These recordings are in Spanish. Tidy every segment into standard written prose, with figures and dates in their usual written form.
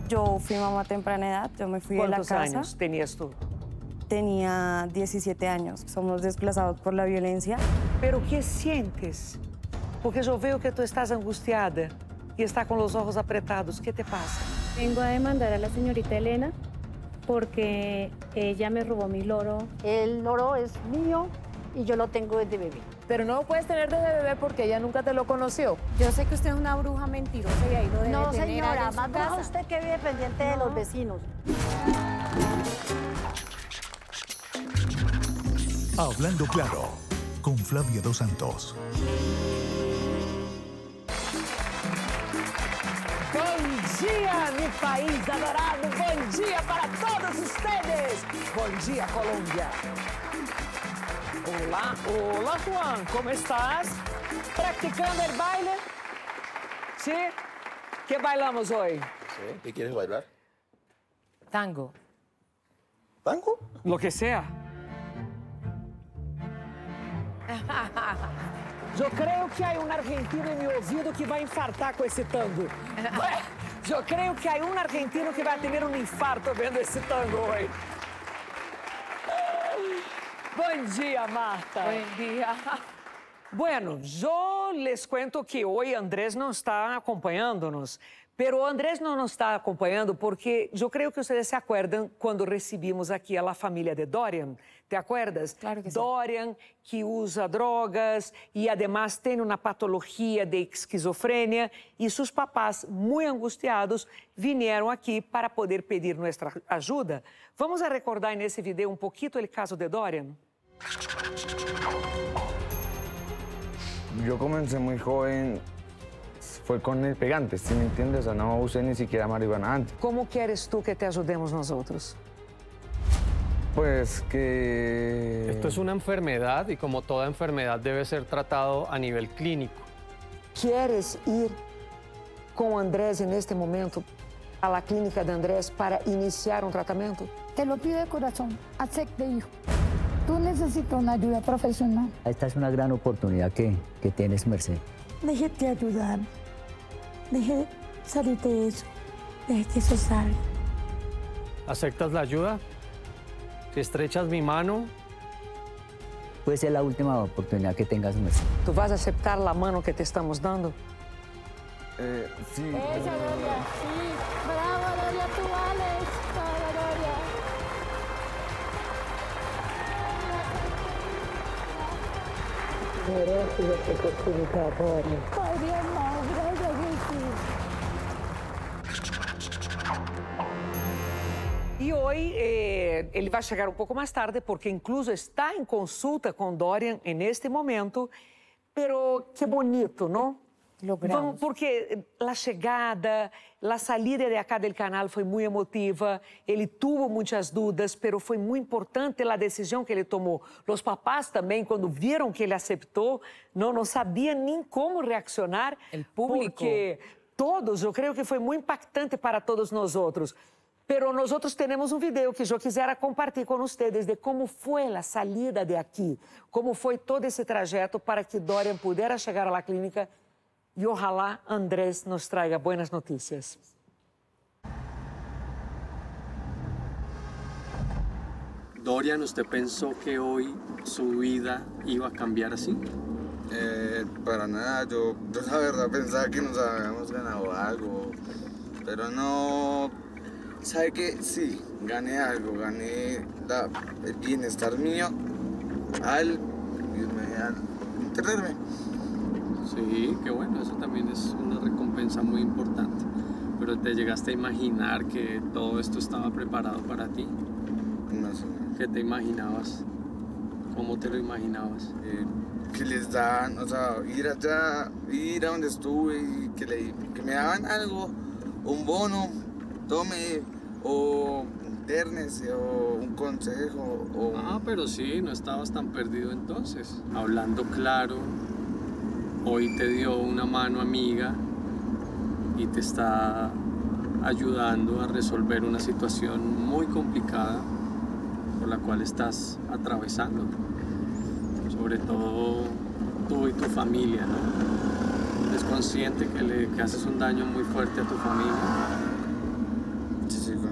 Yo fui mamá a temprana edad, yo me fui de la casa. ¿Cuántos años tenías tú? Tenía 17 años. Somos desplazados por la violencia. Pero ¿qué sientes? Porque yo veo que tú estás angustiada y está con los ojos apretados. ¿Qué te pasa? Vengo a demandar a la señorita Elena porque ella me robó mi loro. El loro es mío y yo lo tengo desde bebé. Pero no lo puedes tener desde bebé porque ella nunca te lo conoció. Yo sé que usted es una bruja mentirosa y ahí lo debe No, tener señora, allá en su más bruja casa. usted que vive pendiente de los vecinos. Hablando Claro, con Flavia Dos Santos. Bom dia, mi país adorado. Bom dia para todos ustedes. Bom dia, Colombia. Hola, hola, Juan. ¿Cómo estás? ¿Practicando el baile? ¿Sí? ¿Qué bailamos hoy? Sí, ¿qué quieres bailar? Tango. ¿Tango? Lo que sea. Yo creo que hay un argentino en mi oído que va a infartar con ese tango. Yo creo que hay un argentino que va a tener un infarto viendo ese tango hoy. Buen día, Marta. Buen día. Bueno, yo les cuento que hoy Andrés no está acompañándonos, pero Andrés no nos está acompañando porque yo creo que ustedes se acuerdan cuando recibimos aquí a la familia de Dorian. ¿Te acuerdas? Claro que sí. Dorian, que usa drogas y además tiene una patología de esquizofrenia y sus papás, muy angustiados, vinieron aquí para poder pedir nuestra ayuda. Vamos a recordar en ese video un poquito el caso de Dorian. Yo comencé muy joven, fue con el pegante, ¿sí me entiendes? O sea, no usé ni siquiera marihuana antes. ¿Cómo quieres tú que te ayudemos nosotros? Pues que... Esto es una enfermedad y como toda enfermedad debe ser tratado a nivel clínico. ¿Quieres ir con Andrés en este momento a la clínica de Andrés para iniciar un tratamiento? Te lo pido de corazón, acepte, hijo. Tú necesitas una ayuda profesional. Esta es una gran oportunidad que tienes, Merced. Déjate ayudar. Deje salir de eso. Deje que eso salga. ¿Aceptas la ayuda? Si estrechas mi mano... Puede ser la última oportunidad que tengas, Merced. ¿Tú vas a aceptar la mano que te estamos dando? Sí. Esa, Gloria, sí. Bravo, Gloria, tú vales. Bravo, Gloria. Ay, Dios, no, gracias, E hoy ele vai chegar um pouco mais tarde, porque incluso está em consulta com Dorian neste momento. Pero que bonito, não? Logramos. Porque a chegada, a saída de acá do canal foi muito emotiva. Ele teve muitas dúvidas, pero foi muito importante a decisão que ele tomou. Os papás também, quando viram que ele aceitou, não sabiam nem como reaccionar. O público. Porque todos, eu creio que foi muito impactante para todos nós outros. Pero nosotros tenemos un video que yo quisiera compartir con ustedes de cómo fue la salida de aquí, cómo fue todo ese trayecto para que Dorian pudiera llegar a la clínica y ojalá Andrés nos traiga buenas noticias. Dorian, ¿usted pensó que hoy su vida iba a cambiar así? Para nada, yo la verdad pensaba que nos habíamos ganado algo, pero no... ¿Sabe qué? Sí, gané algo, gané el bienestar mío al entenderme. Sí, qué bueno, eso también es una recompensa muy importante. Pero ¿te llegaste a imaginar que todo esto estaba preparado para ti? No sé. ¿Qué te imaginabas? ¿Cómo te lo imaginabas? Que les dan, o sea, ir allá, ir a donde estuve y que me daban algo, un bono, tome, o internese, o un consejo, o... Ah, pero sí, no estabas tan perdido entonces. Hablando claro, hoy te dio una mano amiga y te está ayudando a resolver una situación muy complicada por la cual estás atravesando. Sobre todo tú y tu familia, ¿no? Eres consciente que haces un daño muy fuerte a tu familia.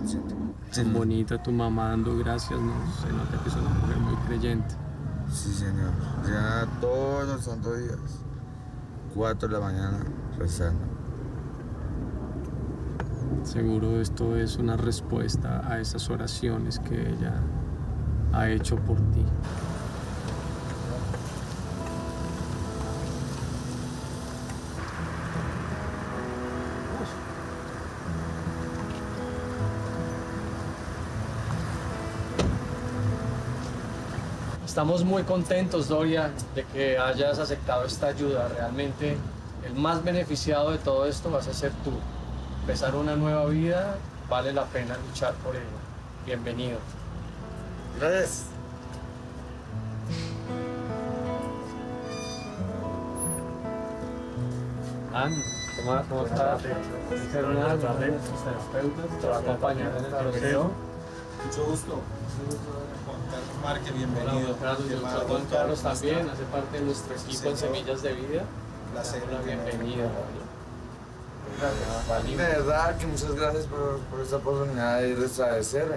consciente. Tan bonita tu mamá dando gracias, ¿no? Se nota que es una mujer muy creyente. Sí, señor. Ya todos los santos días, 4 de la mañana, rezando. Seguro esto es una respuesta a esas oraciones que ella ha hecho por ti. Estamos muy contentos, Doria, de que hayas aceptado esta ayuda. Realmente el más beneficiado de todo esto vas a ser tú. Empezar una nueva vida, vale la pena luchar por ella. Bienvenido. Gracias. Ana, ¿cómo estás? Buenas tardes. Sus terapeutas te va a acompañar en el proceso. Mucho gusto. Juan Carlos Márquez, bienvenido. Juan Carlos también hace parte de nuestro equipo en Semillas de Vida. Hola, bienvenido. De verdad que muchas gracias por esta oportunidad de restablecerme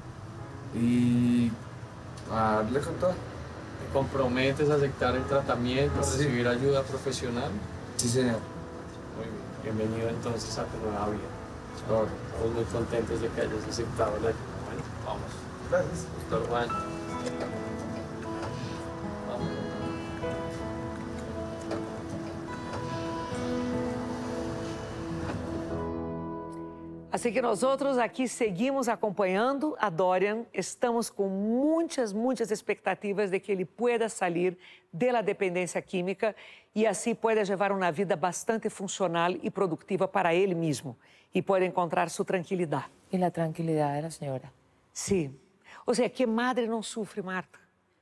y a darle con todo. ¿Te comprometes a aceptar el tratamiento, a recibir ayuda profesional? Sí, señor. Muy bien. Bienvenido entonces a tu nueva vida. Estamos muy contentos de que hayas aceptado la ayuda. Bueno, vamos. Gracias. Doctor Juan. Assim que nós outros aqui seguimos acompanhando a Dorian, estamos com muitas expectativas de que ele pueda sair da dependência química e assim pueda levar uma vida bastante funcional e produtiva para ele mesmo e pueda encontrar sua tranquilidade. Y la tranquilidad de la señora. Sim. Ou seja, que madre não sofre, Marta?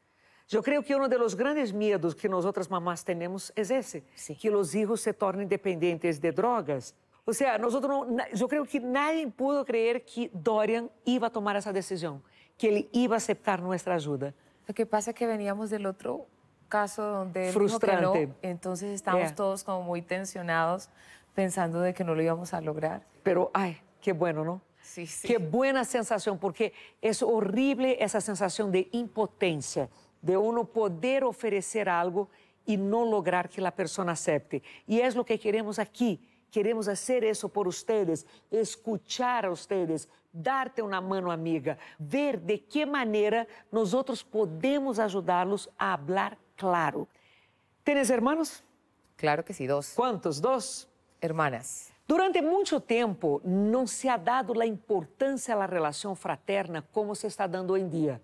Eu creio que um dos grandes medos que nós outras mamás temos é esse, que os filhos se tornem dependentes de drogas. Ou seja, eu creio que nadie pudo crer que Dorian iba a tomar essa decisão, que ele iba a aceptar nossa ajuda. Lo que pasa es que veníamos del otro caso donde él Frustrante. dijo que no, entonces estábamos todos como muy tensionados pensando de que no lo íbamos a lograr. Pero, ai, que bueno, não? Sí, sí. Que buena sensação, porque é horrível essa sensação de impotência, de uno poder oferecer algo e não lograr que a pessoa acepte. E é o que queremos aqui. Queremos fazer isso por ustedes, escuchar a ustedes, dar-te uma mão amiga, ver de que maneira nós outros podemos ajudá-los a falar claro. ¿Tienes hermanos? Claro que sí, 2. ¿Cuántos? 2. Hermanas. Durante muito tempo, não se ha dado a importância à relação fraterna como se está dando hoje em dia.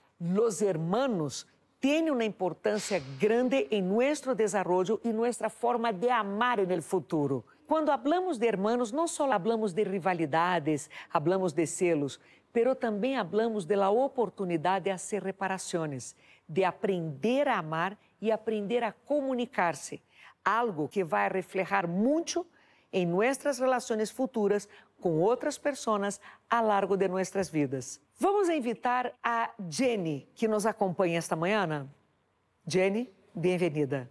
Os hermanos têm uma importância grande em nosso desenvolvimento e nossa forma de amar no futuro. Quando hablamos de hermanos, não só hablamos de rivalidades, hablamos de celos, pero também hablamos de la oportunidade de hacer reparações, de aprender a amar e aprender a comunicar-se, algo que vai reflejar muito em nossas relações futuras com outras pessoas a lo largo de nossas vidas. Vamos invitar a Jenny, que nos acompanha esta manhã. Jenny, bem-vinda.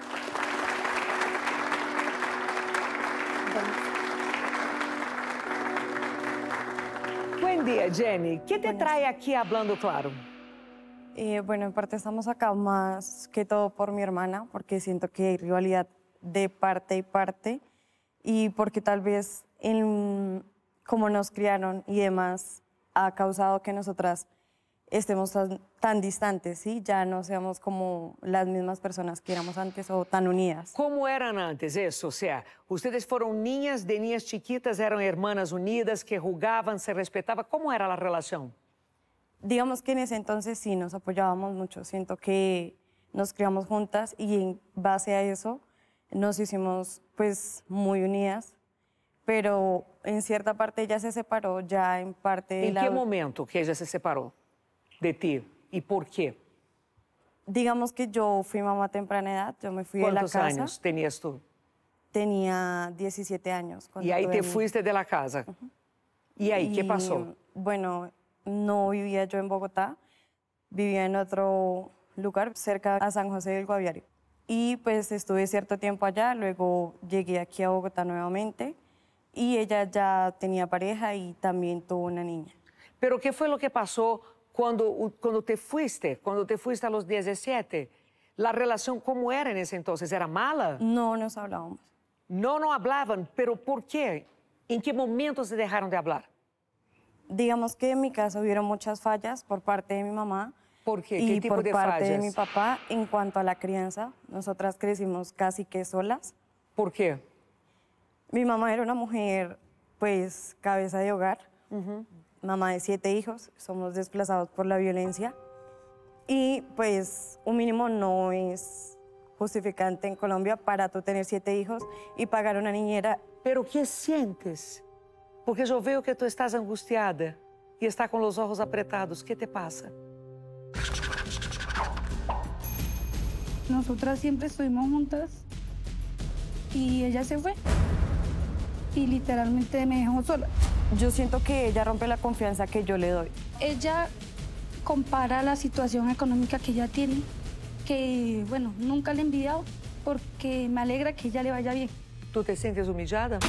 Buen día, Jenny. ¿Qué te trae aquí hablando claro? Bueno, en parte estamos acá más que todo por mi hermana, porque siento que hay rivalidad de parte y parte, y porque tal vez como nos criaron y demás ha causado que nosotras estemos tan distantes, ¿sí? Ya no seamos como las mismas personas que éramos antes o tan unidas. ¿Cómo eran antes eso? O sea, ustedes fueron niñas, de niñas chiquitas, eran hermanas unidas, que jugaban, se respetaban. ¿Cómo era la relación? Digamos que en ese entonces sí nos apoyábamos mucho. Siento que nos criamos juntas y en base a eso nos hicimos pues muy unidas, pero en cierta parte ella se separó, ya en parte... ¿En qué momento que ella se separó de ti y por qué? Digamos que yo fui mamá a temprana edad, yo me fui de la casa. ¿Cuántos años tenías tú? Tenía 17 años. Y ahí te fuiste de la casa. ¿Y ahí qué pasó? Bueno, no vivía yo en Bogotá, vivía en otro lugar cerca a San José del Guaviare. Y pues estuve cierto tiempo allá, luego llegué aquí a Bogotá nuevamente y ella ya tenía pareja y también tuvo una niña. Pero ¿qué fue lo que pasó cuando te fuiste? Cuando te fuiste a los 17, ¿la relación cómo era en ese entonces? ¿Era mala? No nos hablábamos. No hablaban, pero ¿por qué? ¿En qué momento se dejaron de hablar? Digamos que en mi casa hubieron muchas fallas por parte de mi mamá. ¿Por qué? Y ¿Qué tipo por de parte fallas? de mi papá en cuanto a la crianza. Nosotras crecimos casi que solas. ¿Por qué? Mi mamá era una mujer, pues, cabeza de hogar. Mamá de 7 hijos, somos desplazados por la violencia. Y, pues, un mínimo no es justificante en Colombia para tú tener 7 hijos y pagar una niñera. ¿Pero qué sientes? Porque yo veo que tú estás angustiada y estás con los ojos apretados. ¿Qué te pasa? Nosotras siempre estuvimos juntas y ella se fue y literalmente me dejó sola. Yo siento que ella rompe la confianza que yo le doy. Ella compara la situación económica que ella tiene, que, bueno, nunca le he envidiado porque me alegra que ella le vaya bien. ¿Tú te sientes humillada?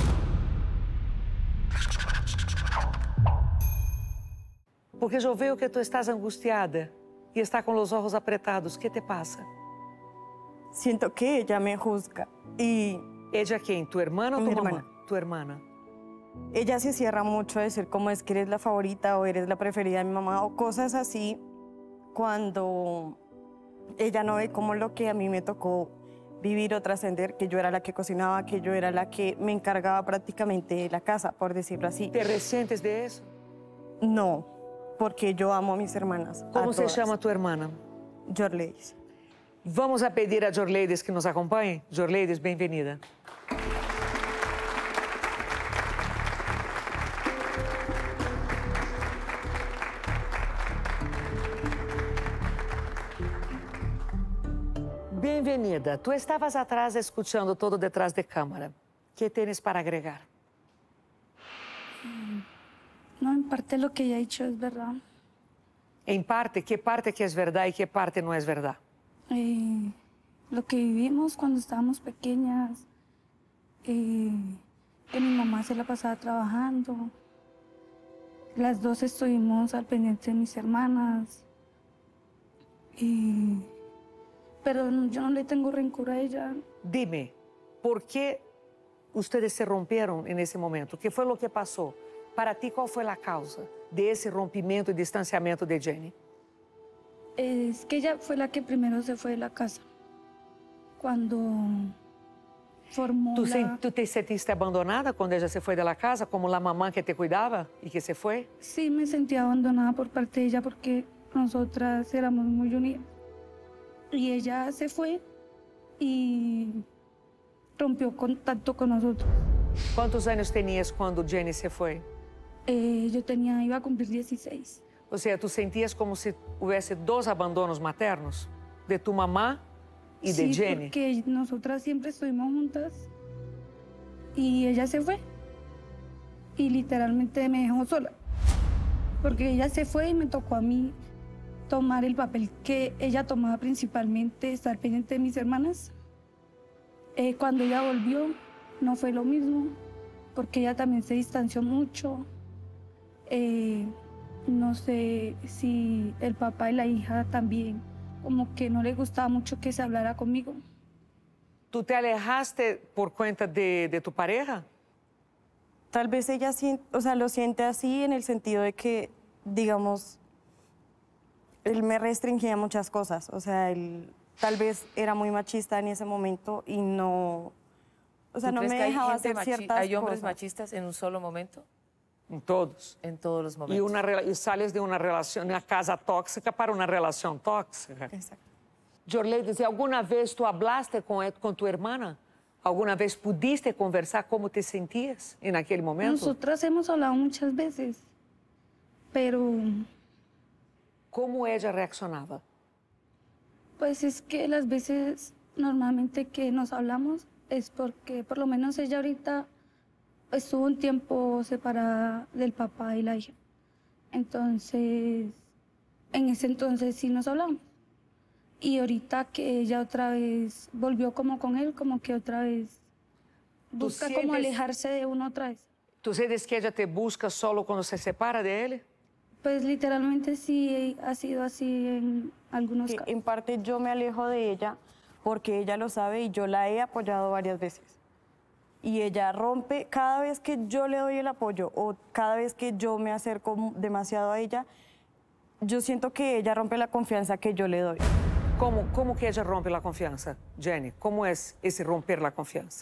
Porque yo veo que tú estás angustiada y estás con los ojos apretados. ¿Qué te pasa? Siento que ella me juzga y... ¿Ella quién? ¿Tu hermana o tu Mi mamá? hermana. Tu hermana. Ella se cierra mucho a decir cómo es que eres la favorita o eres la preferida de mi mamá o cosas así cuando ella no ve como lo que a mí me tocó vivir o trascender, que yo era la que cocinaba, que yo era la que me encargaba prácticamente de la casa, por decirlo así. ¿Te resientes de eso? No, porque yo amo a mis hermanas. ¿Cómo se llama tu hermana? Jorleis. Vamos a pedir a Jorleides que nos acompañe. Jorleides, bienvenida. Bienvenida. Tú estabas atrás escuchando todo detrás de cámara. ¿Qué tienes para agregar? No, en parte lo que ella ha dicho es verdad. En parte, ¿qué parte que es verdad y qué parte no es verdad? Lo que vivimos cuando estábamos pequeñas, que mi mamá se la pasaba trabajando. Las dos estuvimos al pendiente de mis hermanas. Pero yo no le tengo rencor a ella. Dime, ¿por qué ustedes se rompieron en ese momento? ¿Qué fue lo que pasó? Para ti, ¿cuál fue la causa de ese rompimiento y distanciamiento de Jenny? Es que ella fue la que primero se fue de la casa. Cuando formó ¿Tú te sentiste abandonada cuando ella se fue de la casa, como la mamá que te cuidaba y que se fue? Sí, me sentía abandonada por parte de ella porque nosotras éramos muy unidas. Y ella se fue y rompió contacto con nosotros. ¿Cuántos años tenías cuando Jenny se fue? Yo iba a cumplir 16. O sea, tú sentías como si hubiese 2 abandonos maternos, de tu mamá y de Jenny. Sí, porque nosotras siempre estuvimos juntas y ella se fue y literalmente me dejó sola. Porque ella se fue y me tocó a mí tomar el papel que ella tomaba principalmente, estar pendiente de mis hermanas. Cuando ella volvió, no fue lo mismo, porque ella también se distanció mucho. No sé si el papá y la hija también, como que no le gustaba mucho que se hablara conmigo. ¿Tú te alejaste por cuenta de tu pareja? Tal vez ella lo siente así en el sentido de que, digamos, él me restringía muchas cosas. O sea, él tal vez era muy machista en ese momento y no... O sea, no me dejaba hacer ciertas cosas. ¿Hay hombres machistas en un solo momento? En todos. En todos los momentos. Y sales de una relación, una casa tóxica para una relación tóxica. Exacto. Jorleides, ¿alguna vez tú hablaste con tu hermana? ¿Alguna vez pudiste conversar cómo te sentías en aquel momento? Nosotras hemos hablado muchas veces, pero... ¿Cómo ella reaccionaba? Pues es que las veces normalmente que nos hablamos es porque por lo menos ella ahorita estuvo un tiempo separada del papá y la hija. Entonces, en ese entonces sí nos hablamos. Y ahorita que ella otra vez volvió como con él, como que otra vez busca sientes- como alejarse de uno otra vez. ¿Tú sientes que ella te busca solo cuando se separa de él? Pues literalmente sí ha sido así en algunos Que casos. en parte yo me alejo de ella porque ella lo sabe y yo la he apoyado varias veces. Y ella rompe, cada vez que yo le doy el apoyo o cada vez que yo me acerco demasiado a ella, yo siento que ella rompe la confianza que yo le doy. ¿Cómo que ella rompe la confianza, Jenny? ¿Cómo es ese romper la confianza?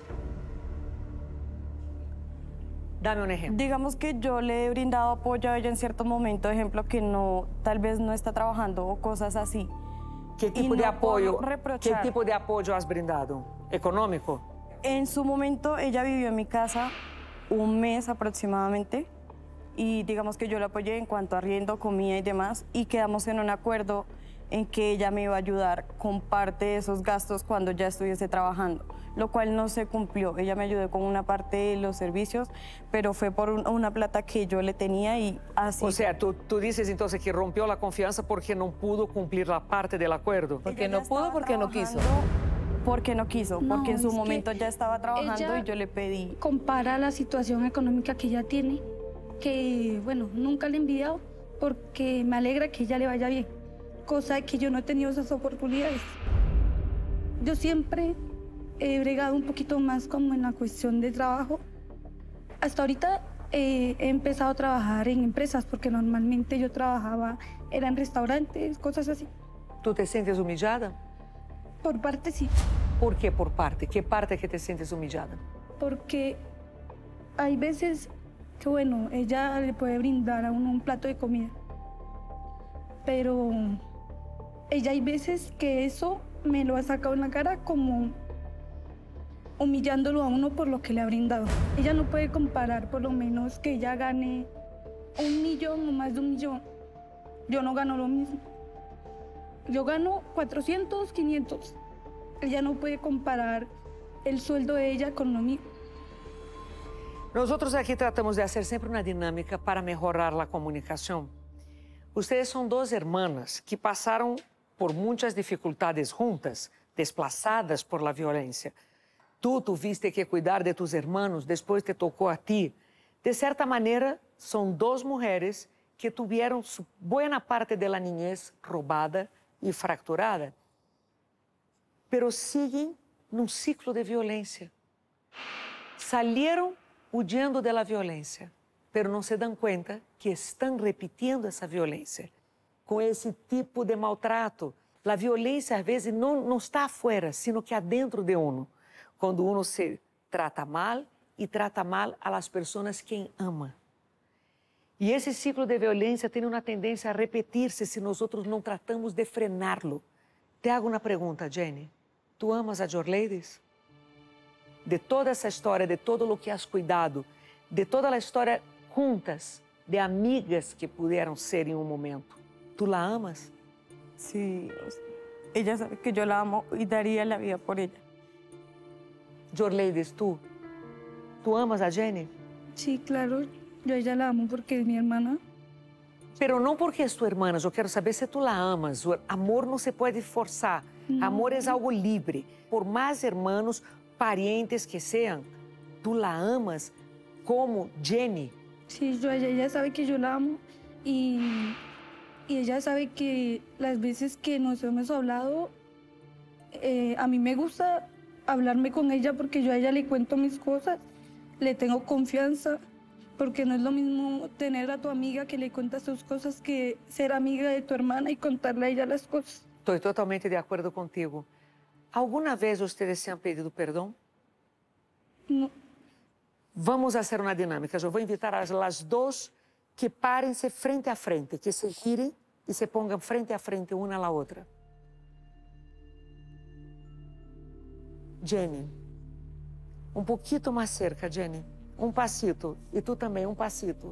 Dame un ejemplo. Digamos que yo le he brindado apoyo a ella en cierto momento, ejemplo, que no, tal vez no está trabajando o cosas así. ¿Qué tipo Y de no apoyo? puedo ¿Qué reprochar. tipo de apoyo has brindado? ¿Económico? En su momento ella vivió en mi casa un mes aproximadamente y digamos que yo la apoyé en cuanto a arriendo, comida y demás y quedamos en un acuerdo en que ella me iba a ayudar con parte de esos gastos cuando ya estuviese trabajando, lo cual no se cumplió. Ella me ayudó con una parte de los servicios, pero fue por una plata que yo le tenía y así. O sea, tú dices entonces que rompió la confianza porque no pudo cumplir la parte del acuerdo. Porque no pudo, porque no quiso. Porque no quiso, No, porque en su es que momento ya estaba trabajando ella y yo le pedí. Compara la situación económica que ella tiene, que bueno, nunca le he envidiado porque me alegra que ella le vaya bien, cosa de que yo no he tenido esas oportunidades. Yo siempre he bregado un poquito más como en la cuestión de trabajo. Hasta ahorita he empezado a trabajar en empresas porque normalmente yo trabajaba, era en restaurantes, cosas así. ¿Tú te sientes humillada? Por parte sí. ¿Por qué por parte? ¿Qué parte que te sientes humillada? Porque hay veces que, bueno, ella le puede brindar a uno un plato de comida, pero ella hay veces que eso me lo ha sacado en la cara como humillándolo a uno por lo que le ha brindado. Ella no puede comparar por lo menos que ella gane 1 millón o más de 1 millón. Yo no gano lo mismo. Yo gano 400, 500. Ella no puede comparar el sueldo de ella con lo mío. Nosotros aquí tratamos de hacer siempre una dinámica para mejorar la comunicación. Ustedes son 2 hermanas que pasaron por muchas dificultades juntas, desplazadas por la violencia. Tú tuviste que cuidar de tus hermanos, después te tocó a ti. De cierta manera, son 2 mujeres que tuvieron su buena parte de la niñez robada y fracturada, pero siguen num ciclo de violência. Salieron huyendo de la violencia, pero no se dan cuenta que están repitiendo esa violencia, con ese tipo de maltrato. La violencia, a veces, no está afuera, sino que adentro de uno. Cuando uno se trata mal y trata mal a las personas que ama. E esse ciclo de violência tem uma tendência a repetir-se se nós não tratamos de frená-lo. Te hago uma pergunta, Jenny. Tu amas a Jorleides? De toda essa história, de todo o que has cuidado, de toda a história juntas, de amigas que puderam ser em um momento, tu la amas? Sí, ella sabe que yo la amo y daría la vida por ella. Jorleides, ¿tú amas a Jenny? Sí, claro. Yo a ella la amo porque es mi hermana. Pero não porque é tua irmã, eu quero saber se tu la amas. O amor não se pode forçar. Amor é algo livre. Por mais irmãos, parientes que sejam, tu la amas como Jenny. Sí, ella sabe que yo la amo y ella sabe que las veces que nos hemos hablado, a mí me gusta hablarme con ella porque yo a ella le cuento mis cosas, le tengo confianza. Porque no es lo mismo tener a tu amiga que le cuentas tus cosas que ser amiga de tu hermana y contarle a ella las cosas. Estou totalmente de acordo contigo. ¿Alguna vez ustedes se han pedido perdão? No. Vamos fazer uma dinâmica. Eu vou invitar a las 2 que parem-se frente a frente, que se girem e se pongan frente a frente uma a la outra. Jenny, um pouquinho mais cerca, Jenny. Um passito. E tu também, um passito.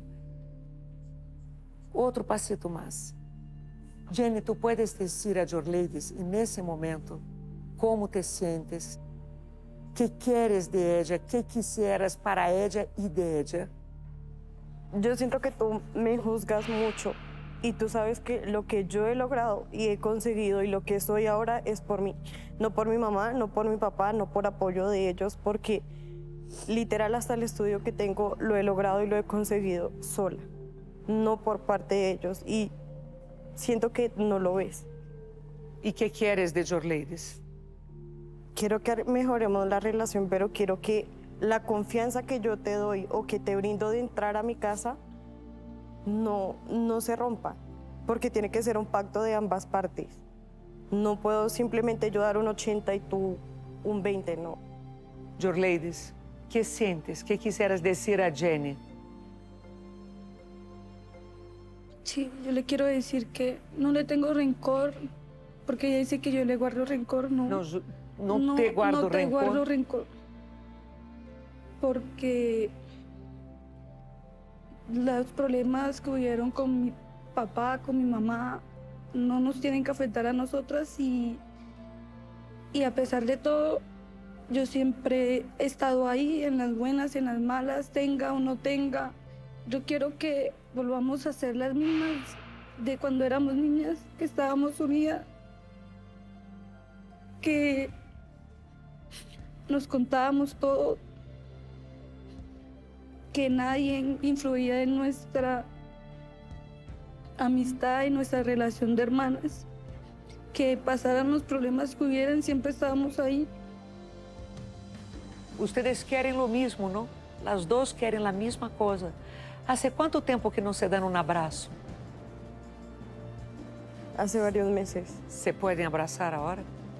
Outro passito mais. Jenny, tu puedes dizer a Jorleides, nesse momento, como te sientes, que queres de ella, que quisieras para ella y de ella. Yo siento que tú me juzgas mucho y tú sabes que lo que yo he logrado y he conseguido y lo que soy ahora es por mí. No por mi mamá, no por mi papá, no por apoyo de ellos, porque literal hasta el estudio que tengo lo he logrado y lo he conseguido sola, no por parte de ellos, y siento que no lo ves. ¿Y qué quieres de Jorleides? Quiero que mejoremos la relación, pero quiero que la confianza que yo te doy o que te brindo de entrar a mi casa no se rompa, porque tiene que ser un pacto de ambas partes. No puedo simplemente yo dar un 80 y tú un 20, no. Jorleides, ¿qué sientes? ¿Qué quisieras decir a Jenny? Sí, yo le quiero decir que no le tengo rencor, porque ella dice que yo le guardo rencor, no. No te guardo rencor. No te guardo rencor. Porque los problemas que hubieron con mi papá, con mi mamá, no nos tienen que afectar a nosotras y a pesar de todo, yo siempre he estado ahí, en las buenas, en las malas, tenga o no tenga. Yo quiero que volvamos a ser las mismas de cuando éramos niñas, que estábamos unidas, que nos contábamos todo, que nadie influía en nuestra amistad y nuestra relación de hermanas, que pasaran los problemas que hubieran, siempre estábamos ahí. Ustedes quieren lo mismo, ¿no? Las dos quieren la misma cosa. ¿Hace cuánto tiempo que no se dan un abrazo? Hace varios meses. ¿Se pueden abrazar ahora?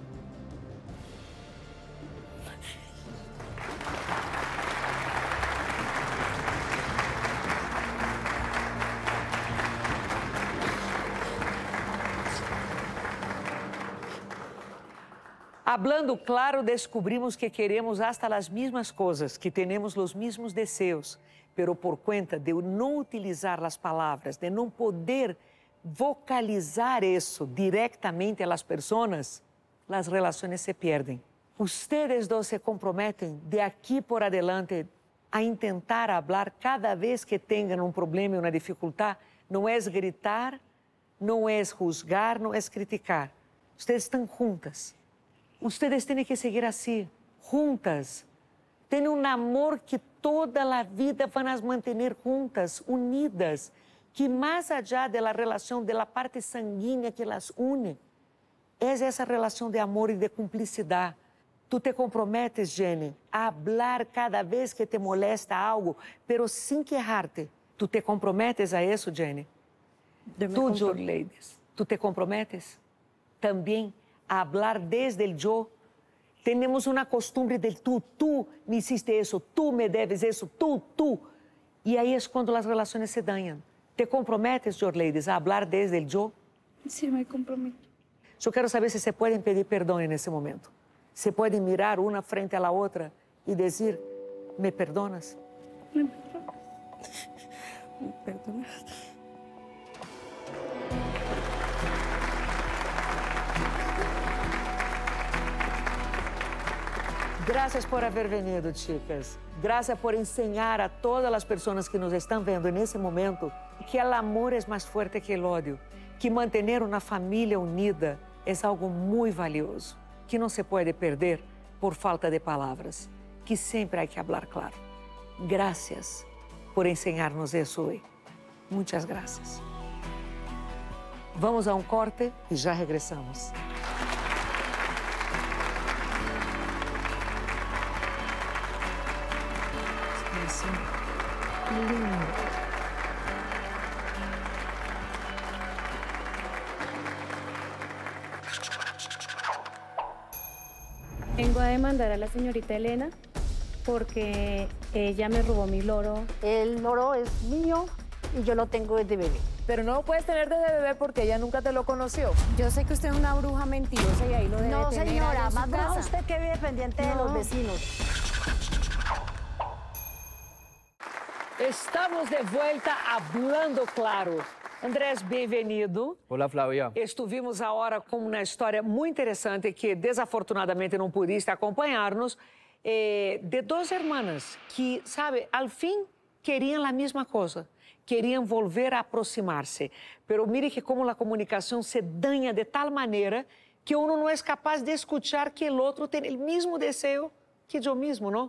Hablando claro, descobrimos que queremos hasta las mismas cosas, que tenemos los mismos deseos, pero por cuenta de no utilizar las palabras, de no poder vocalizar eso directamente a las personas, las relaciones se pierden. Ustedes dos se comprometen de aquí por adelante a intentar hablar cada vez que tengan un problema y una dificultad. No es gritar, no es juzgar, no es criticar. Ustedes están juntas. Ustedes tienen que seguir así, juntas. Tienen un amor que toda la vida van a mantener juntas, unidas, que más allá de la relación, de la parte sanguínea que las une, es esa relación de amor y de complicidad. Tú te comprometes, Jenny, a hablar cada vez que te molesta algo, pero sin quejarte. ¿Tú te comprometes a eso, Jenny? Tú, Jorleides, ¿tú te comprometes también a hablar desde el yo? Tenemos una costumbre del tú me hiciste eso, tú me debes eso, tú. Y ahí es cuando las relaciones se dañan. ¿Te comprometes, Jorleides, a hablar desde el yo? Sí, me comprometo. Yo quiero saber si se pueden pedir perdón en ese momento. Se pueden mirar una frente a la otra y decir, ¿me perdonas? Me perdonas. Me perdonas. Gracias por haber venido, chicas. Gracias por enseñar a todas las personas que nos están viendo en ese momento que el amor es más fuerte que el odio, que mantener una familia unida es algo muy valioso, que no se puede perder por falta de palabras, que siempre hay que hablar claro. Gracias por enseñarnos eso hoy. Muchas gracias. Vamos a un corte y ya regresamos. Vengo a demandar a la señorita Elena porque ella me robó mi loro. El loro es mío y yo lo tengo desde bebé. Pero no lo puedes tener desde bebé porque ella nunca te lo conoció. Yo sé que usted es una bruja mentirosa y ahí lo debe No, tener señora, allá en su más bruja casa. usted que vive pendiente de los vecinos. Estamos de vuelta hablando claro. Andrés, bem-vindo. Olá, Flávia. Estuvimos agora com uma história muito interessante que, desafortunadamente, não pudiste acompanhar-nos, de duas irmãs que, sabe, ao fim, queriam a mesma coisa. Queriam volver a aproximar-se. Pero mire que como a comunicação se danha de tal maneira que uno não é capaz de escuchar que o outro tem o mesmo desejo que eu mesmo, não?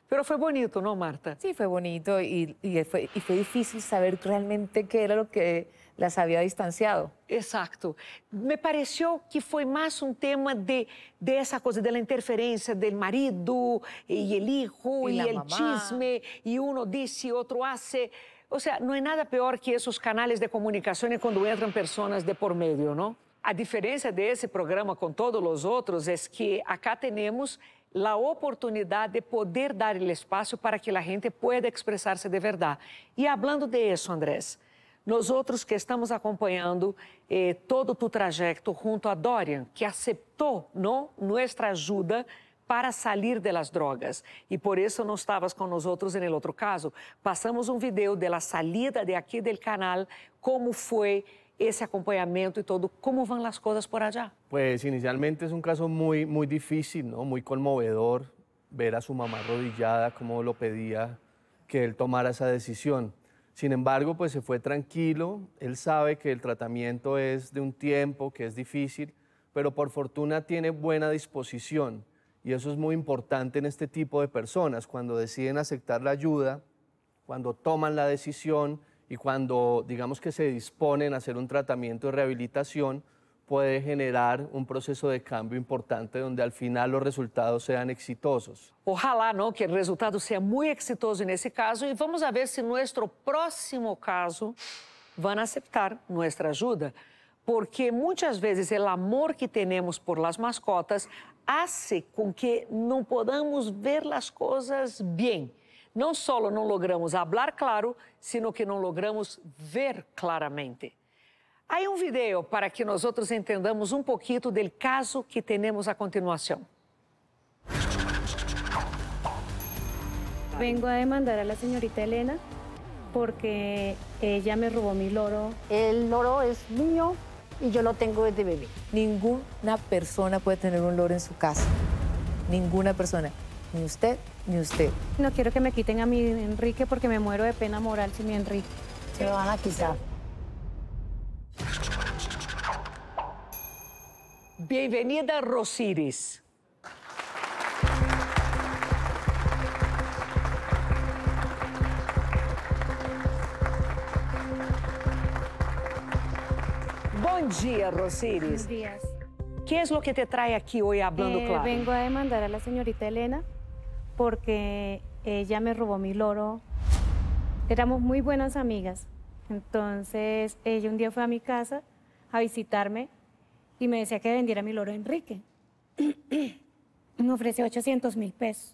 Pero fue bonito, ¿no, Marta? Sí, fue bonito y fue difícil saber realmente qué era lo que las había distanciado. Exacto. Me pareció que fue más un tema de esa cosa de la interferencia del marido y el hijo y el mamá. Chisme, y uno dice, otro hace. O sea, no hay nada peor que esos canales de comunicación cuando entran personas de por medio, ¿no? A diferencia de ese programa con todos los otros es que acá tenemos la oportunidad de poder dar el espacio para que la gente pueda expresarse de verdad. Y hablando de eso, Andrés, nosotros que estamos acompanhando todo tu trayecto junto a Dorian, que aceptou, ¿no?, nuestra ajuda para salir de las drogas. Y por eso no estabas con nosotros en el otro caso. Pasamos un video de la salida de aquí del canal, cómo fue ese acompañamiento y todo. ¿Cómo van las cosas por allá? Pues inicialmente es un caso muy, muy difícil, ¿no? Muy conmovedor ver a su mamá arrodillada, como lo pedía que él tomara esa decisión. Sin embargo, pues se fue tranquilo. Él sabe que el tratamiento es de un tiempo, que es difícil, pero por fortuna tiene buena disposición. Y eso es muy importante en este tipo de personas, cuando deciden aceptar la ayuda, cuando toman la decisión y cuando, digamos, que se disponen a hacer un tratamiento de rehabilitación, puede generar un proceso de cambio importante donde al final los resultados sean exitosos. Ojalá, ¿no?, que el resultado sea muy exitoso en ese caso, y vamos a ver si nuestro próximo caso van a aceptar nuestra ayuda, porque muchas veces el amor que tenemos por las mascotas hace con que no podamos ver las cosas bien. No solo no logramos hablar claro, sino que no logramos ver claramente. Hay un video para que nosotros entendamos un poquito del caso que tenemos a continuación. Vengo a demandar a la señorita Elena porque ella me robó mi loro. El loro es mío y yo lo tengo desde bebé. Ninguna persona puede tener un loro en su casa. Ninguna persona. Ni usted, ni usted. No quiero que me quiten a mi Enrique porque me muero de pena moral sin mi Enrique. Se lo van a quitar. Bienvenida, Rosiris. Bom dia, Rosiris. Buenos días. ¿Qué es lo que te trae aquí hoy hablando claro? Vengo a demandar a la señorita Elena porque ella me robó mi loro. Éramos muy buenas amigas. Entonces, ella un día fue a mi casa a visitarme y me decía que vendiera mi loro a Enrique. Me ofreció 800.000 pesos.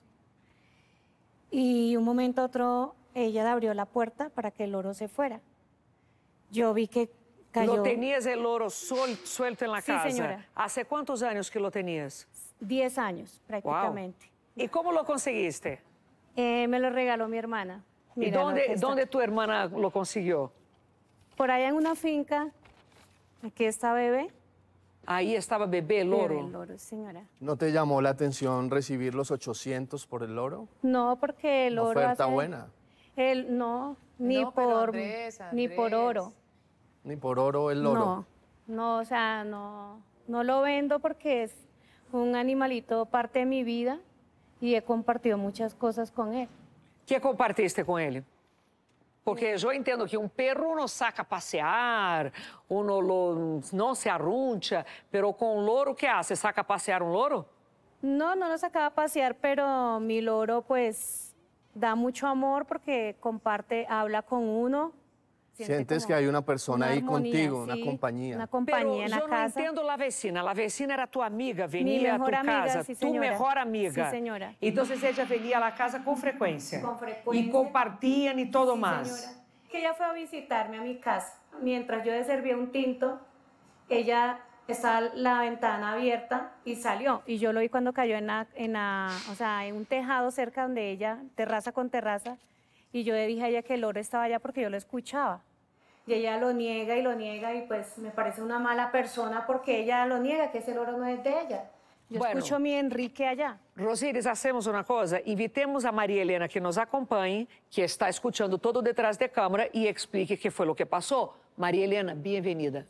Y un momento a otro, ella abrió la puerta para que el loro se fuera. Yo vi que cayó. ¿Lo tenías el loro suelto en la casa? Sí, señora. ¿Hace cuántos años que lo tenías? 10 años, prácticamente. Wow. ¿Y cómo lo conseguiste? Me lo regaló mi hermana. Mira, ¿Y dónde tu hermana lo consiguió? Por allá en una finca. Aquí está bebé. Ahí estaba bebé, el loro. Bebé, el loro, señora. ¿No te llamó la atención recibir los 800 por el loro? No, porque el loro oferta buena. No, ni por oro. Ni por oro el loro. No, o sea, no lo vendo porque es un animalito parte de mi vida y he compartido muchas cosas con él. ¿Qué compartiste con él? Porque yo entiendo que un perro uno saca a pasear, uno no se arruncha, pero con un loro, ¿qué hace? ¿Saca a pasear un loro? No lo sacaba a pasear, pero mi loro pues da mucho amor porque comparte, habla con uno. Sientes que hay una persona ahí contigo, una compañía. Una compañía en la casa. Pero yo no entiendo la vecina. La vecina era tu amiga, venía a tu casa. Sí, tu mejor amiga. Sí, señora. Entonces ella venía a la casa con frecuencia. Con frecuencia. Y compartían y todo sí, más. Señora. Que ella fue a visitarme a mi casa. Mientras yo le servía un tinto, ella estaba la ventana abierta y salió. Y yo lo vi cuando cayó en un tejado cerca donde ella, terraza con terraza. Y yo le dije a ella que el loro estaba allá porque yo lo escuchaba. Y ella lo niega y pues me parece una mala persona porque ella lo niega, que ese loro no es de ella. Yo escucho a mi Enrique allá. Rosiris, hacemos una cosa, invitemos a María Elena que nos acompañe, que está escuchando todo detrás de cámara y explique qué fue lo que pasó. María Elena, bienvenida.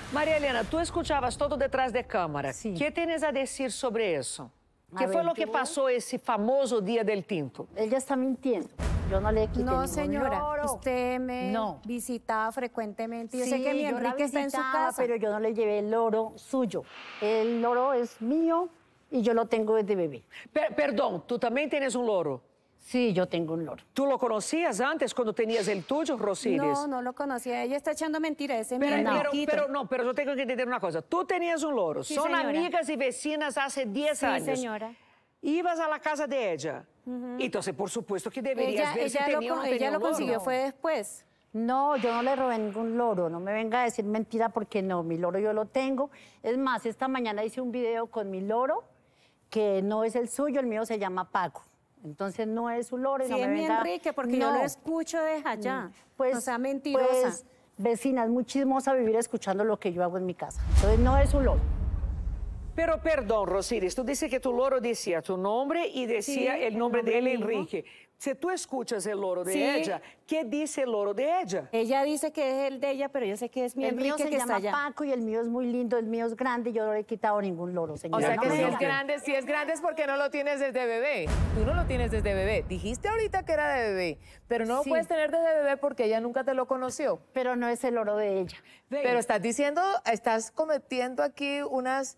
María Elena, tú escuchabas todo detrás de cámara. Sí. ¿Qué tienes a decir sobre eso? ¿Qué A fue ver, lo que yo- pasó ese famoso día del tinto? Ella está mintiendo. Yo no le quité No, ningún señora, loro. usted me No. visitaba frecuentemente. Yo sé Sí, que mi yo la Enrique está en su visitaba, casa. pero yo no le llevé el loro suyo. El loro es mío y yo lo tengo desde bebé. Perdón, ¿tú también tienes un loro? Sí, yo tengo un loro. ¿Tú lo conocías antes cuando tenías el tuyo, Rosiris? No, no lo conocía. Ella está echando mentiras. Ese es mi Enriquito. Pero yo tengo que entender una cosa. Tú tenías un loro. Sí, Son señora. amigas y vecinas hace 10 Sí, años. señora. Ibas a la casa de ella. Entonces, por supuesto que deberías ver si tenía o no tenía ella lo un loro. consiguió fue después. No, yo no le robé ningún loro. No me venga a decir mentira porque no, mi loro yo lo tengo. Es más, esta mañana hice un video con mi loro que no es el suyo, el mío se llama Paco. Entonces no es su loro. y Sí, no me es mi venga- Enrique, porque yo No. lo escucho desde allá. Pues, O sea, mentirosa. Pues, vecina, es muy chismosa vivir escuchando lo que yo hago en mi casa. Entonces no es su loro. Pero perdón, Rosiris, tú dices que tu loro decía tu nombre y decía Sí, el nombre de él, mismo. Enrique. Si tú escuchas el loro de Sí. ella, ¿qué dice el loro de ella? Ella dice que es el de ella, pero yo sé que es mi El mío Enrique se que está llama allá. Paco y el mío es muy lindo, el mío es grande y yo no le he quitado ningún loro, O señora. sea No que me si es venga. grande es porque no lo tienes desde bebé. Tú no lo tienes desde bebé. Dijiste ahorita que era de bebé, pero no lo Sí. puedes tener desde bebé porque ella nunca te lo conoció. Pero no es el loro de ella. Pero estás diciendo, estás cometiendo aquí unas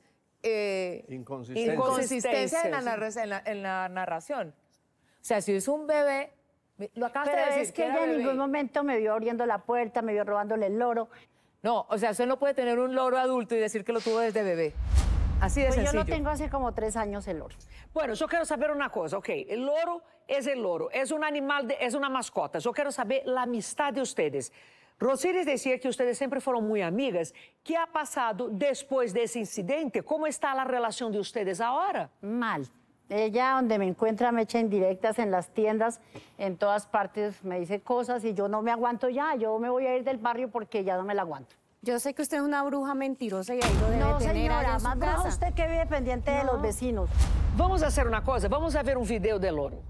inconsistencias en la narración. O sea, si es un bebé, lo acabas Pero de decir, es que era ella en bebé. ningún momento me vio abriendo la puerta, me vio robándole el loro. No, o sea, usted no puede tener un loro adulto y decir que lo tuvo desde bebé. Así de Pues yo sencillo. lo tengo hace como 3 años el loro. Bueno, yo quiero saber una cosa, ok, el loro, es un animal, es una mascota. Yo quiero saber la amistad de ustedes. Rosiris decía que ustedes siempre fueron muy amigas. ¿Qué ha pasado después de ese incidente? ¿Cómo está la relación de ustedes ahora? Mal. Ella donde me encuentra me echa indirectas en las tiendas, en todas partes me dice cosas y yo no me aguanto ya, yo me voy a ir del barrio porque ya no me la aguanto. Yo sé que usted es una bruja mentirosa y ahí lo debe No, tener allá señora, en su más brava casa. usted que vive pendiente de los vecinos. Vamos a hacer una cosa, vamos a ver un video del loro.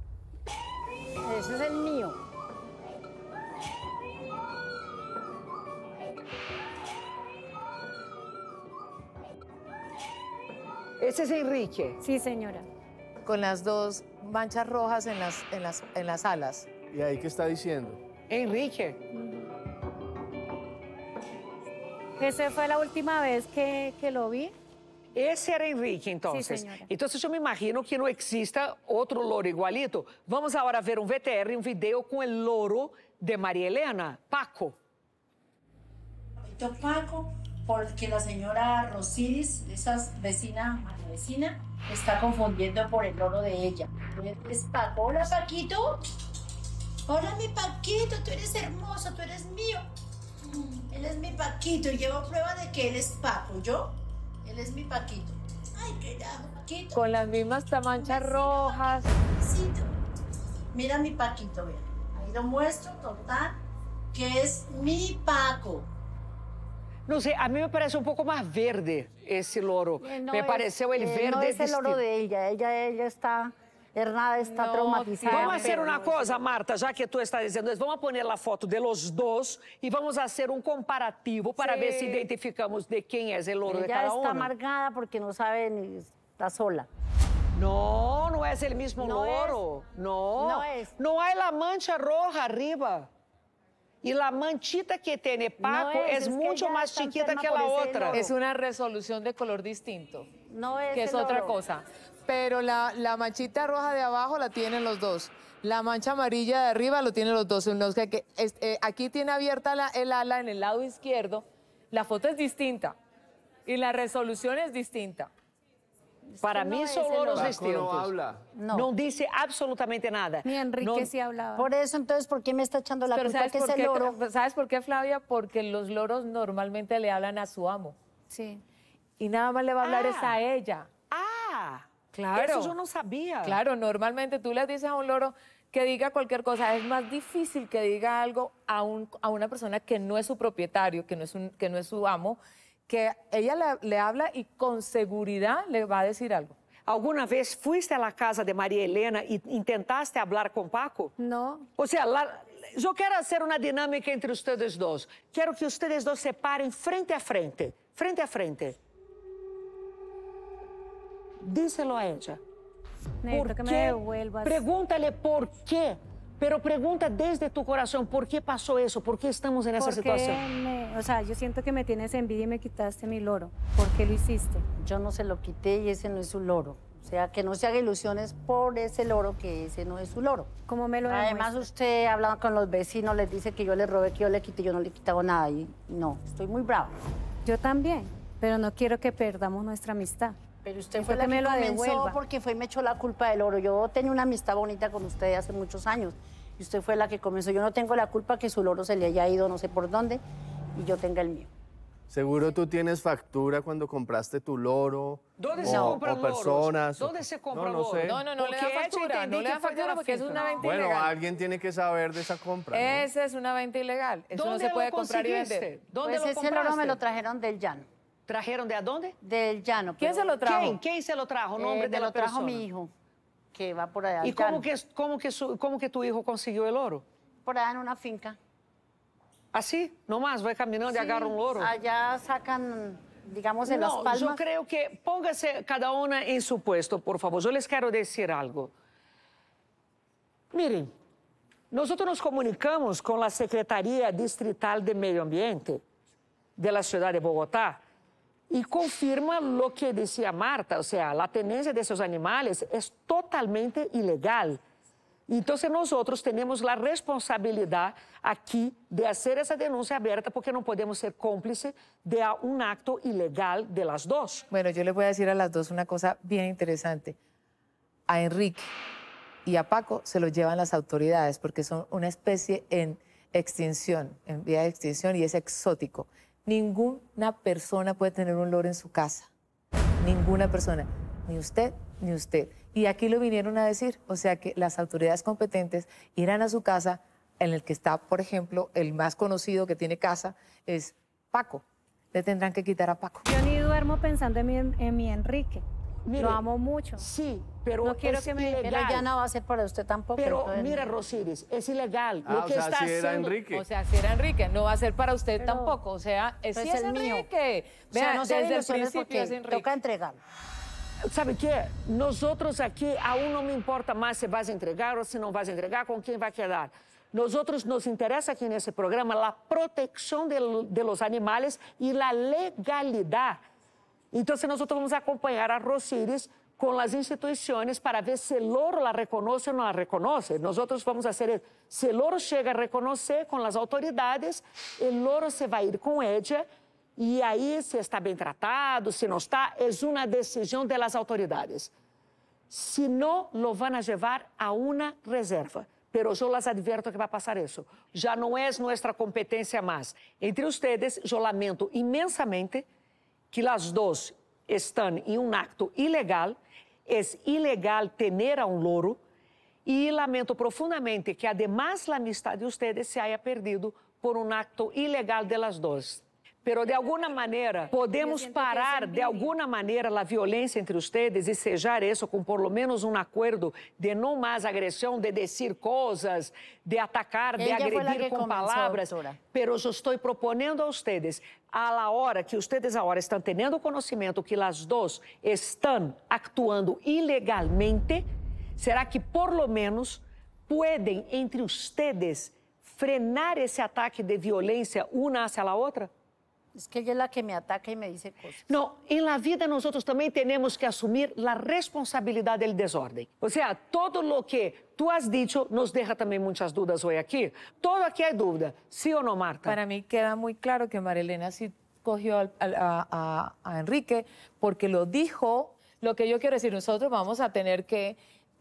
Ese es el mío. Ese es Enrique. Sí, señora. Con las dos manchas rojas en las alas. ¿Y ahí qué está diciendo? Enrique. Esa fue la última vez que lo vi. Ese era Enrique, entonces. Sí, señora. Entonces yo me imagino que no exista otro loro igualito. Vamos ahora a ver un VTR, un video con el loro de María Elena, Paco. Paco, porque la señora Rosiris, esa vecina, María vecina, está confundiendo por el loro de ella. Es Paco. Hola, Paquito. Hola, mi Paquito, tú eres hermoso, tú eres mío. Él es mi Paquito y llevo prueba de que él es Paco. ¿Yo? Él es mi Paquito. Ay, qué rajo, Paquito. Con las mismas manchas rojas. Paquito. Mira mi Paquito, vean. Ahí lo muestro, total, que es mi Paco. No sé, a mí me parece un poco más verde ese loro. me pareció el verde. No es el loro distinto. de ella, ella está, Hernada está traumatizada. Vamos a hacer una cosa, Marta, ya que tú estás diciendo eso, vamos a poner la foto de los dos y vamos a hacer un comparativo para ver si identificamos de quién es el loro de Ella cada está uno. amargada porque no sabe ni está sola. No, no es el mismo No loro. No, No es. no hay la mancha roja arriba. Y la manchita que tiene Paco es que mucho ella más está chiquita enferma que por la ese otra. loro. Es una resolución de color distinto. No es Que es el otra loro. cosa. Pero la manchita roja de abajo la tienen los dos. La mancha amarilla de arriba lo tienen los dos. Aquí tiene abierta el ala en el lado izquierdo. La foto es distinta. Y la resolución es distinta. Para mí son loros Paco distintos. no habla. No dice absolutamente nada. Ni Enrique No- sí hablaba. Por eso, entonces, ¿por qué me está echando la Pero culpa que es el loro? ¿sabes por qué, Flavia? Porque los loros normalmente le hablan a su amo. Sí. Y nada más le va a hablar es a ella. Ah, Claro. eso yo no sabía. Claro, normalmente tú le dices a un loro que diga cualquier cosa. Es más difícil que diga algo a una persona que no es su propietario, que no es su amo, que ella le habla y con seguridad le va a decir algo. ¿Alguna vez fuiste a la casa de María Elena y intentaste hablar con Paco? No. O sea, yo quiero hacer una dinámica entre ustedes dos. Quiero que ustedes dos se paren frente a frente. Frente a frente. Díselo a ella. Necesito que me devuelvas. Pregúntale por qué. Pero pregunta desde tu corazón, ¿por qué pasó eso? ¿Por qué estamos en esa situación? O sea, yo siento que me tienes envidia y me quitaste mi loro. ¿Por qué lo hiciste? Yo no se lo quité y ese no es su loro. O sea, que no se haga ilusiones por ese loro, que ese no es su loro. ¿Cómo me lo Además, demuestra? usted hablando con los vecinos, les dice que yo le robé, que yo le quité, yo no le he quitado nada. Y no, estoy muy brava. Yo también, pero no quiero que perdamos nuestra amistad. Pero usted Necesito fue la que que me lo comenzó devuelva. porque fue y me echó la culpa del oro. Yo tenía una amistad bonita con usted hace muchos años y usted fue la que comenzó. Yo no tengo la culpa que su loro se le haya ido no sé por dónde y yo tenga el mío. Seguro tú tienes factura cuando compraste tu loro. ¿Dónde se compran loros? Personas. ¿Dónde se compra no loros? sé. No le da factura, no le da factura porque es una venta Bueno, ilegal. alguien tiene que saber de esa compra, ¿no? Esa es una venta ilegal. Eso no ¿Dónde se lo puede comprar y conseguiste? vender. ¿Dónde Pues lo ese loro me compraste? lo trajeron del llano. ¿Trajeron de a dónde? Del llano. ¿Quién se lo trajo? ¿Quién se lo trajo? Nombre de me la lo trajo persona. mi hijo, que va por allá. ¿Y al cómo llano. cómo que tu hijo consiguió el oro? Por allá en una finca. ¿Así? Nomás, va caminando y agarra un loro. Allá sacan, digamos, en Las Palmas. Yo creo que póngase cada una en su puesto, por favor. Yo les quiero decir algo. Miren, nosotros nos comunicamos con la Secretaría Distrital de Medio Ambiente de la ciudad de Bogotá y confirma lo que decía Marta, o sea, la tenencia de esos animales es totalmente ilegal. Entonces nosotros tenemos la responsabilidad aquí de hacer esa denuncia abierta porque no podemos ser cómplices de un acto ilegal de las dos. Bueno, yo les voy a decir a las dos una cosa bien interesante. A Enrique y a Paco se los llevan las autoridades porque son una especie en extinción, en vía de extinción, y es exótico. Ninguna persona puede tener un loro en su casa. Ninguna persona. Ni usted, ni usted. Y aquí lo vinieron a decir. O sea que las autoridades competentes irán a su casa, en el que está, por ejemplo, el más conocido que tiene casa, es Paco. Le tendrán que quitar a Paco. Yo ni duermo pensando en mi Enrique. Mire, lo amo mucho. Sí, pero no quiero es que me... ilegal. Pero ya no va a ser para usted tampoco. Pero entonces, mira, Rosiris, es ilegal. Ah, Lo que o sea, está si era haciendo... Enrique. O sea, si era Enrique, no va a ser para usted Pero- tampoco. O sea, sí pues es el mío. Enrique. O sea, Vea, no se desde el ilusiones principio porque es Enrique. toca entregarlo. ¿Sabe qué? Nosotros aquí, aún no me importa más si vas a entregar o si no vas a entregar, con quién va a quedar. Nosotros nos interesa aquí en ese programa la protección de los animales y la legalidad. Entonces nosotros vamos a acompañar a Rosiris con las instituciones para ver si el loro la reconoce o no la reconoce. Nosotros vamos a hacer, si el loro llega a reconocer con las autoridades, el loro se va a ir con ella y ahí si está bien tratado, si no está, es una decisión de las autoridades. Si no, lo van a llevar a una reserva. Pero yo las advierto que va a pasar eso. Ya no es nuestra competencia más. Entre ustedes, yo lamento inmensamente que las dos están en un acto ilegal. Es ilegal tener a un loro. Y lamento profundamente que, además, la amistad de ustedes se haya perdido por un acto ilegal de las dos. Pero, de alguna manera, podemos parar, de alguna manera, a violência entre ustedes e sellar isso com, por lo menos, um acordo de não mais agressão, de dizer coisas, de atacar, de Ella fue la agredir que com comenzó, palavras. doctora. Pero eu estou propondo a ustedes, a la hora que ustedes agora estão tendo conhecimento que as duas estão actuando ilegalmente, será que, por lo menos, podem, entre ustedes, frenar esse ataque de violência uma hacia a outra? Es que ella es la que me ataca y me dice cosas. No, en la vida nosotros también tenemos que asumir la responsabilidad del desorden. O sea, todo lo que tú has dicho nos deja también muchas dudas hoy aquí. Todo aquí hay duda, ¿sí o no, Marta? Para mí queda muy claro que Marilena sí cogió a Enrique porque lo dijo. Lo que yo quiero decir, nosotros vamos a tener que,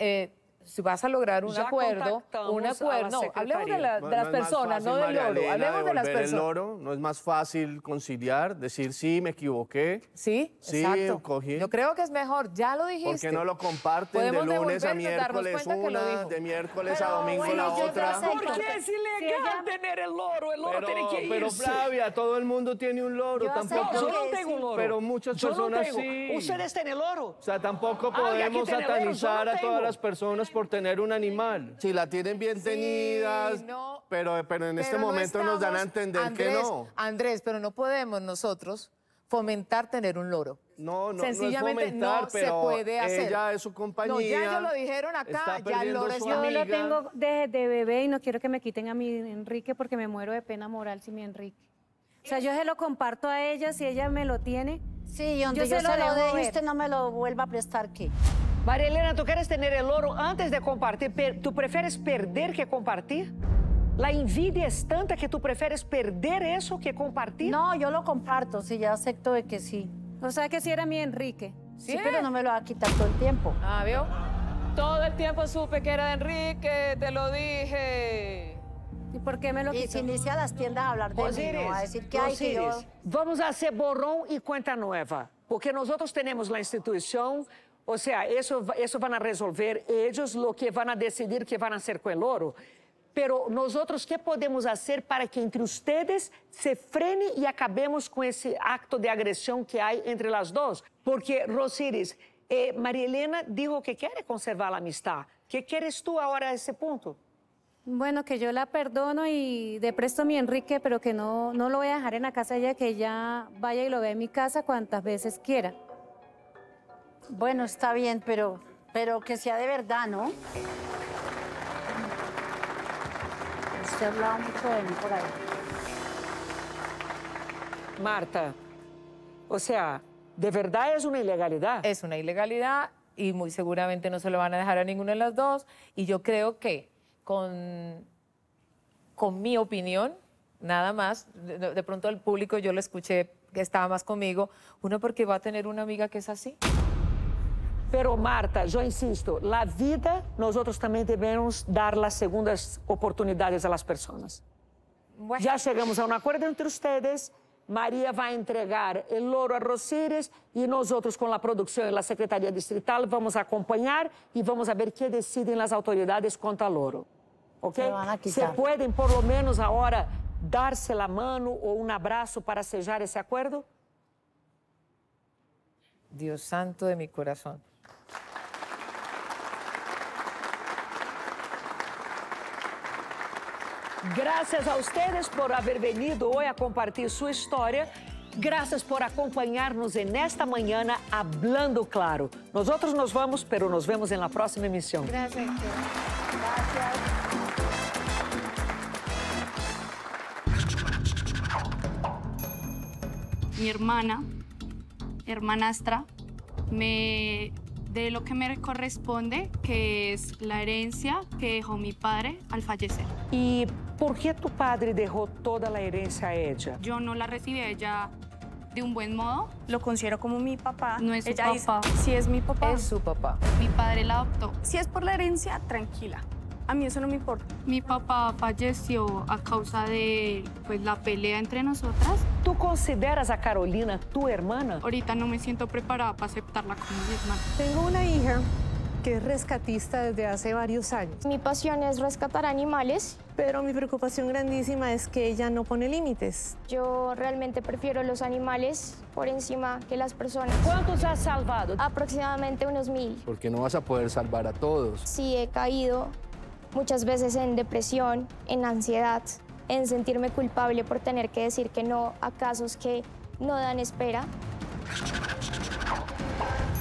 si vas a lograr un Ya acuerdo, contactamos no, a la hablemos de, secretaría. de las personas, no del loro, hablemos de las El personas. loro, no es más fácil conciliar, decir sí, me equivoqué. Sí, Sí, exacto. cogí. Yo creo que es mejor, ya lo dijiste. ¿Por qué no lo comparten de Podemos lunes a devolvernos, darnos miércoles cuenta que lo una, dijo. de miércoles a Pero, domingo bueno, la yo otra? acepto. Porque es ilegal tener el loro tiene que irse. Pero Flavia, todo el mundo tiene un loro, Yo tampoco. acepto Yo no que tengo sí. un loro. Pero muchas Yo no personas tengo. sí. ¿Ustedes tienen loro? O sea, tampoco Ay, aquí podemos tiene loro, yo satanizar no a todas tengo. las personas por tener un animal. Si la tienen bien tenidas, no, pero en este no momento nos dan a estamos, entender que no. Andrés, pero no podemos nosotros fomentar tener un loro. No, Sencillamente no es fomentar, no se pero puede hacer. ella es su compañía. No, ya ellos lo dijeron acá, está ya el loro perdiendo es su mi Yo amiga. lo tengo de bebé y no quiero que me quiten a mi Enrique porque me muero de pena moral sin mi Enrique. O sea, yo se lo comparto a ella si ella me lo tiene. Sí, y donde yo se lo dejo deje y ver. usted no me lo vuelva a prestar, ¿qué? María Elena, ¿tú quieres tener el oro antes de compartir? ¿Tú prefieres perder que compartir? ¿La envidia es tanta que tú prefieres perder eso que compartir? No, yo lo comparto, sí, ya acepto de que sí. O sea, que si era mi Enrique. Sí, pero no me lo va a quitar todo el tiempo. Ah, ¿vio? Todo el tiempo supe que era de Enrique, te lo dije. ¿Y por qué me lo Y quitó? se inicia a las tiendas a hablar de mí, ¿no? A decir que hay que yo... Vamos a hacer borrón y cuenta nueva, porque nosotros tenemos la institución, o sea, eso van a resolver ellos, lo que van a decidir que van a hacer con el oro. Pero nosotros, ¿qué podemos hacer para que entre ustedes se frene y acabemos con ese acto de agresión que hay entre las dos? Porque, Rosiris, María Elena dijo que quiere conservar la amistad. ¿Qué quieres tú ahora a ese punto? Bueno, que yo la perdono y de presto a mi Enrique, pero que no lo voy a dejar en la casa de ella, que ella vaya y lo vea en mi casa cuantas veces quiera. Bueno, está bien, pero que sea de verdad, ¿no? Usted ha hablado mucho de mí por ahí. Marta, o sea, ¿de verdad es una ilegalidad? Es una ilegalidad y muy seguramente no se lo van a dejar a ninguna de las dos. Y yo creo que con mi opinión, nada más, de pronto el público yo lo escuché que estaba más conmigo, uno porque va a tener una amiga que es así. Pero Marta, yo insisto, la vida, nosotros también debemos dar las segundas oportunidades a las personas. Bueno. Ya llegamos a un acuerdo entre ustedes, María va a entregar el loro a Rosiris y nosotros con la producción y la Secretaría Distrital vamos a acompañar y vamos a ver qué deciden las autoridades cuanto al loro. ¿Ok? ¿Se pueden por lo menos ahora darse la mano o un abrazo para sellar ese acuerdo? Dios santo de mi corazón. Gracias a ustedes por haber venido hoy a compartir su historia. Gracias por acompañarnos en esta mañana Hablando Claro. Nosotros nos vamos, pero nos vemos en la próxima emisión. Gracias. Mi hermanastra, de lo que me corresponde, que es la herencia que dejó mi padre al fallecer. ¿Y por qué tu padre dejó toda la herencia a ella? Yo no la recibí a ella de un buen modo. Lo considero como mi papá. No es su Ella papá. dice, sí es mi papá. Es su papá. Mi padre la adoptó. Si es por la herencia, tranquila. A mí eso no me importa. Mi papá falleció a causa de la pelea entre nosotras. ¿Tú consideras a Carolina tu hermana? Ahorita no me siento preparada para aceptarla como mi hermana. Tengo una hija que es rescatista desde hace varios años. Mi pasión es rescatar animales. Pero mi preocupación grandísima es que ella no pone límites. Yo realmente prefiero los animales por encima que las personas. ¿Cuántos has salvado? Aproximadamente unos 1000. Porque no vas a poder salvar a todos. Sí, he caído muchas veces en depresión, en ansiedad, en sentirme culpable por tener que decir que no a casos que no dan espera.